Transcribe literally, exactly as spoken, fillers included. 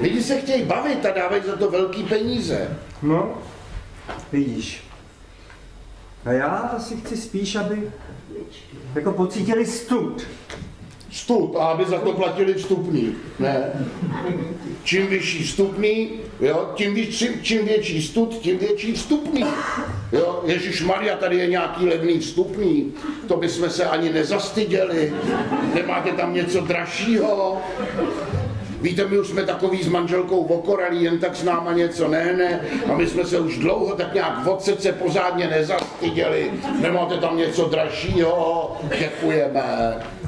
Lidi se chtějí bavit a dávají za to velký peníze. No, vidíš. A já si chci spíš, aby jako pocítili stud. Stud, a aby za to platili vstupný. Ne. Čím vyšší vstupný, jo, tím, víc, čím větší stud, tím větší vstupný. Jo, Ježišmarja, tady je nějaký levný vstupný, to bychom se ani nezastyděli. Nemáte tam něco dražšího? Víte, my už jsme takový s manželkou okoralí, jen tak s náma něco nehne a my jsme se už dlouho tak nějak od srdce pořádně nezastyděli. Nemáte tam něco dražšího? Děkujeme.